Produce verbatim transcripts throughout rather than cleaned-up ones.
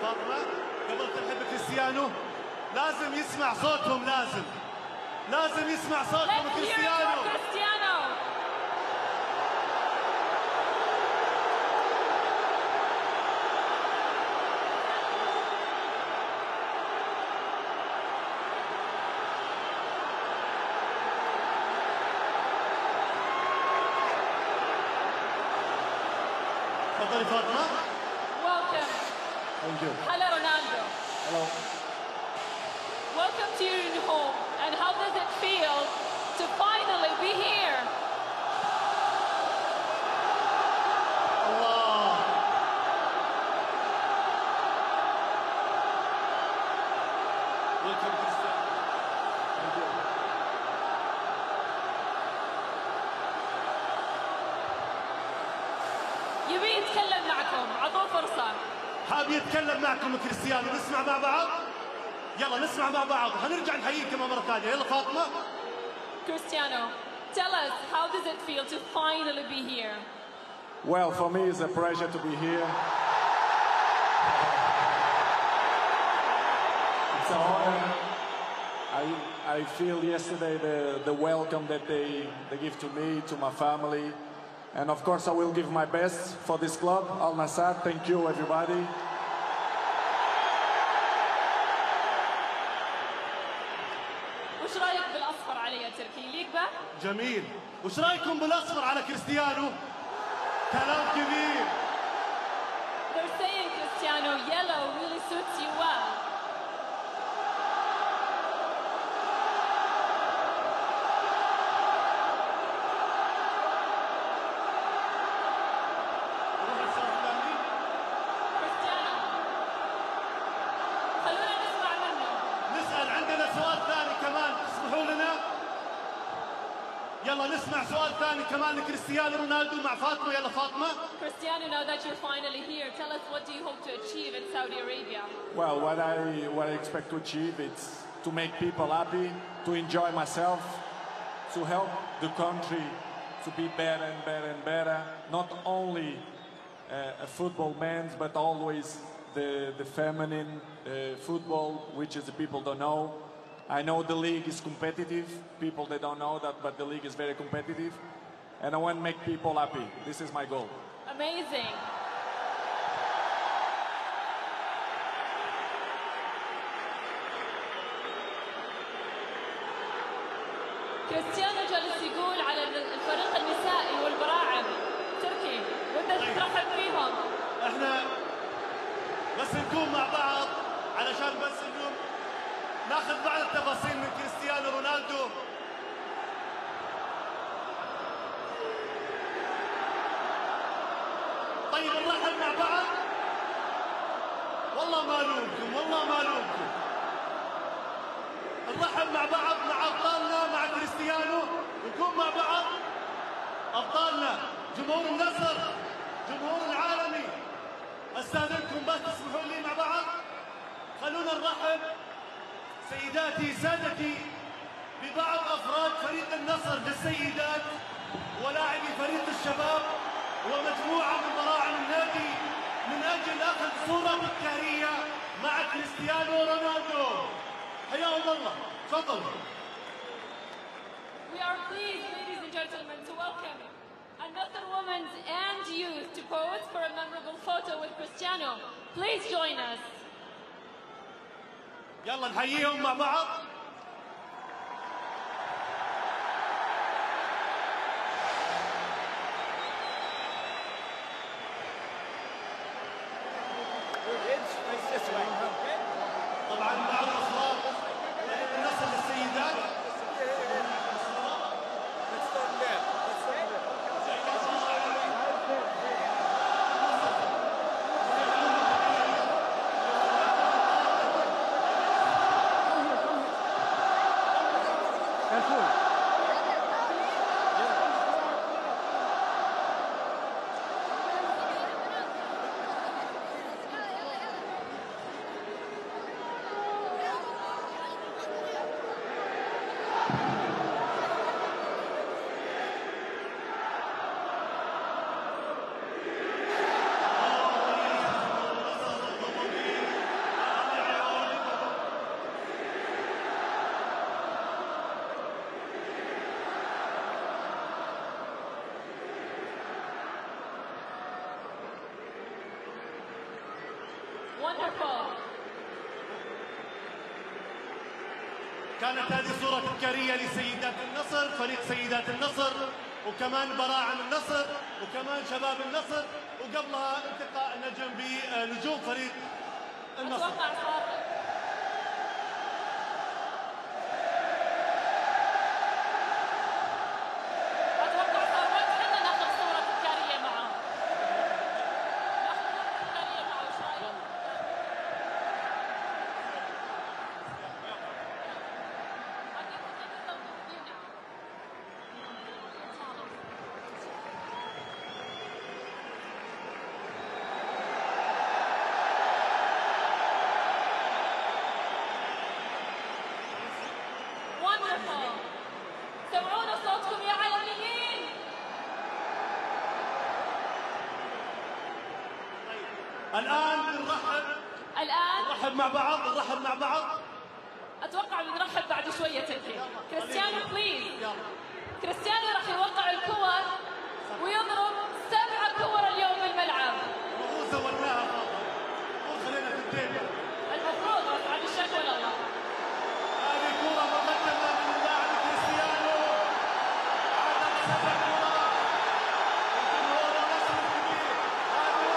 فاطمة قبل ترحب بكريستيانو لازم يسمع صوتهم، لازم لازم يسمع صوتهم كريستيانو. تفضلي فاطمة. Welcome. Thank you. Hello, Ronaldo. Hello. Welcome to your new home. And how does it feel to finally be here? Allah. Welcome, Cristiano. Thank you. يبي يتكلم معكم، عطوه فرصة. حاب يتكلم معكم كريستيانو، نسمع مع بعض؟ يلا نسمع مع بعض، هنرجع نحييكم مرة ثانية، يلا فاطمة. Cristiano, tell us, how does it feel to finally be here? Well, for me, it's a pleasure to be here. It's an honor. I, I feel yesterday the, the welcome that they, they give to me, to my family. And of course, I will give my best for this club, Al Nassr. Thank you, everybody. وش رايك بالاصفر علي يا تركي؟ ليك به؟ جميل. وش رايكم بالاصفر على كريستيانو؟ كلام كبير. They're saying Cristiano, yellow really suits you well. يلا نسمع سؤال ثاني كمان لكريستيانو رونالدو مع فاطمة. يلا فاطمة. Cristiano, now that you're finally here, tell us, what do you hope to achieve in Saudi Arabia? Well, what I what I expect to achieve is to make people happy, to enjoy myself, to help the country to be better and better and better. Not only uh, a football man's, but always the the feminine uh, football, which is the people don't know. I know the league is competitive. People, they don't know that, but the league is very competitive. And I want to make people happy. This is my goal. Amazing. كريستيانو جالس يقول على الفريق النسائي والبراعم. تركي، ودك ترحب فيهم. احنا بس نكون مع بعض علشان بس اليوم ناخذ بعض التفاصيل من كريستيانو رونالدو. طيب نرحب مع بعض. والله ما لومكم، والله ما لومكم. نرحب مع بعض مع ابطالنا، مع كريستيانو، نكون مع بعض ابطالنا، جمهور النصر، جمهور العالمي. استاذنكم بس تسمحوا لي مع بعض. خلونا نرحب سيداتي سادتي ببعض افراد فريق النصر للسيدات ولاعبي فريق الشباب ومجموعه من براعم النادي من اجل اخذ صوره تذكاريه مع كريستيانو رونالدو. حياهم الله. تفضل. We are pleased, ladies and gentlemen, to welcome another women and youth to pose for a memorable photo with Cristiano. Please join us. يلا نحييهم مع بعض. طبعا مع الأصوات النصر للسيدات. Wonderful. كانت هذه صورة تذكارية لسيدات النصر، فريق سيدات النصر، وكمان براعم النصر، وكمان شباب النصر، وقبلها التقاء النجم بنجوم فريق النصر. أتوقع صار أتوقع صار وقت حنا ناخذ صورة تذكارية معه. ناخذ صورة تذكارية معه، إيش رأيك؟ Wonderful. سمعونا صوتكم يا عالميين. الآن نرحب الآن نرحب مع بعض نرحب مع بعض أتوقع بنرحب بعد شوية تركي. كريستيانو بليز. يلا. كريستيانو راح يوقع الكور ويضرب سبع كور اليوم بالملعب. وهو سويناها خاطر وخلينا في التيبل. المفروض بس عاد الشك ولا الله. هذه كرة مقدمة من اللاعب كريستيانو. عدد سبع كرات. الجمهور النصر الكبير. هذه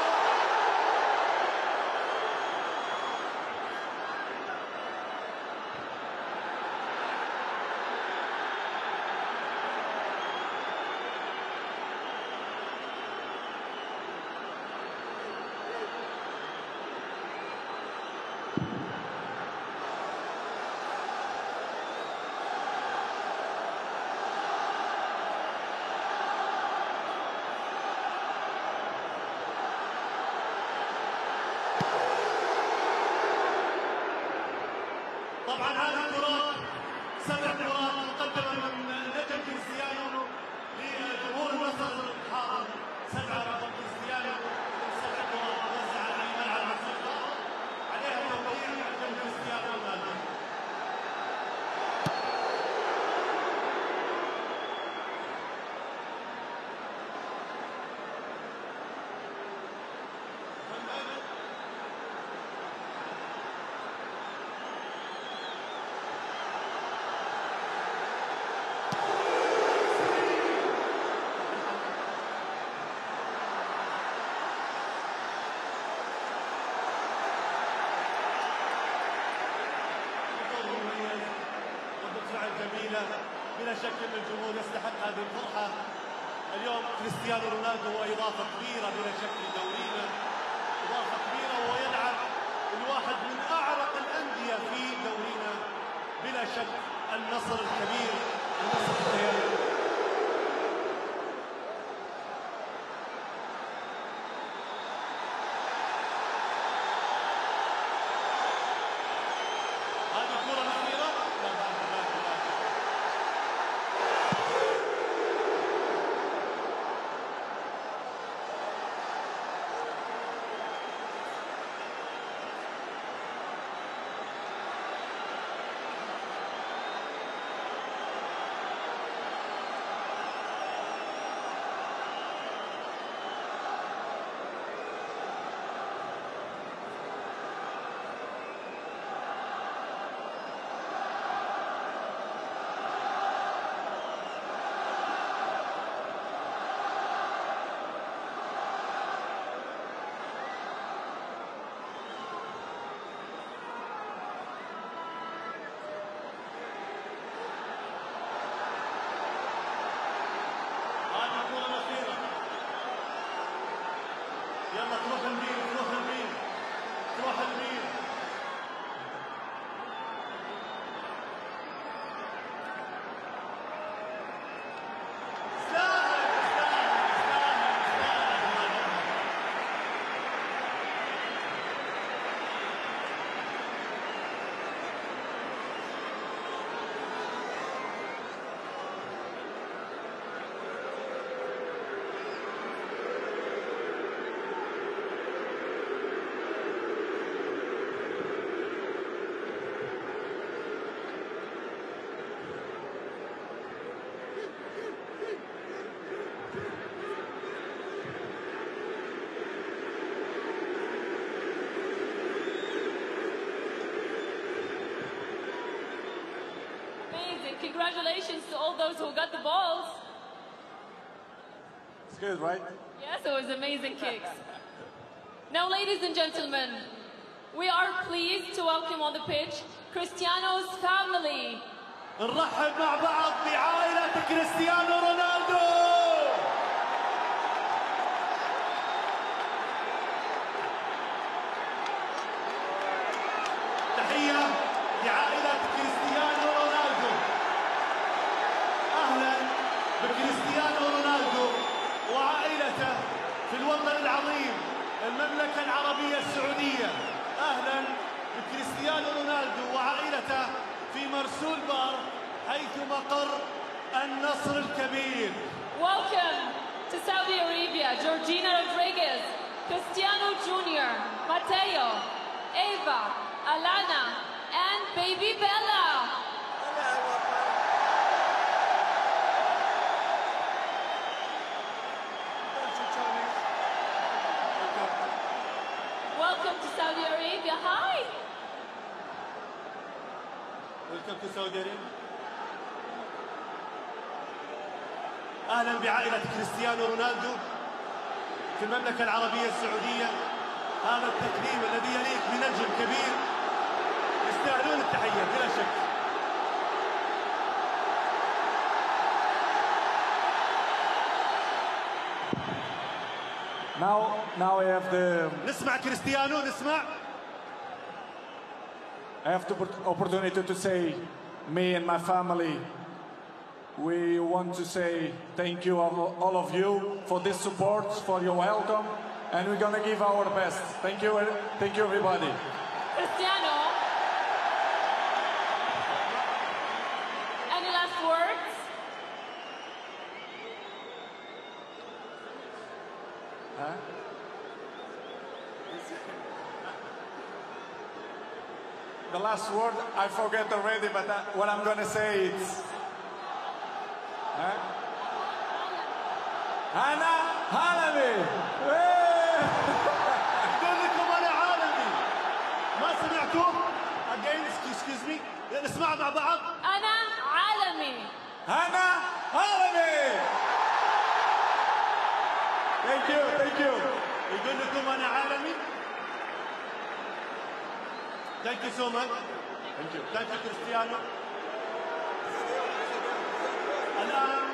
طبعا هذه الكرات سبع كرات مقدمة من نجم كريستيانو لجمهور النصر الحاضر. سبعة رقم كريستيانو، سبع كرات موزعة على الملعب مع عليها توقيع نجم كريستيانو رونالدو. جميلة بلا شك أن الجمهور يستحق هذه الفرحة. اليوم كريستيانو رونالدو هو إضافة كبيرة بلا شك لدورينا، إضافة كبيرة وهو يلعب الواحد من أعرق الأندية في دورينا بلا شك، النصر الكبير، النصر الكبير. هذه الكرة الأخيرة لا بعد بعد بعد. amazing. Congratulations to all those who got the balls. It's good, right? Yes, it was amazing kicks. Now, ladies and gentlemen, we are pleased to welcome on the pitch Cristiano's family. نرحب مع بعض بعائلة كريستيانو رونالدو. تحية لعائلة كريستيانو رونالدو. أهلا بكريستيانو رونالدو وعائلته في الوطن العظيم المملكة العربية السعودية. أهلا بكريستيانو رونالدو وعائلته في مرسول بار حيث مقر النصر الكبير. Welcome to Saudi Arabia, Georgina Rodriguez, Cristiano Junior, Matteo, Eva, Alana, and baby Bella. Welcome to Saudi Arabia. Hi. Welcome to Saudi Arabia. أهلا بعائلة كريستيانو رونالدو في المملكة العربية السعودية. هذا التقديم الذي يليق بنجم كبير، يستاهلون التحية بلا شك. Now, now I have the نسمع كريستيانو، نسمع. I have the opportunity to say, me and my family, we want to say thank you all, all of you for this support, for your welcome, and we're gonna give our best. Thank you, thank you everybody. Cristiano, any last words? Huh? The last word, I forget already, but uh, what I'm gonna say is, huh? Ana Halami! يقول لكم أنا عالمي. ما سمعتوه؟ Again, excuse me. نسمع مع بعض. أنا عالمي. Ana Halami! Thank you, thank you. يقول لكم أنا عالمي. Thank you so much. Thank you. Thank you, Cristiano. الآن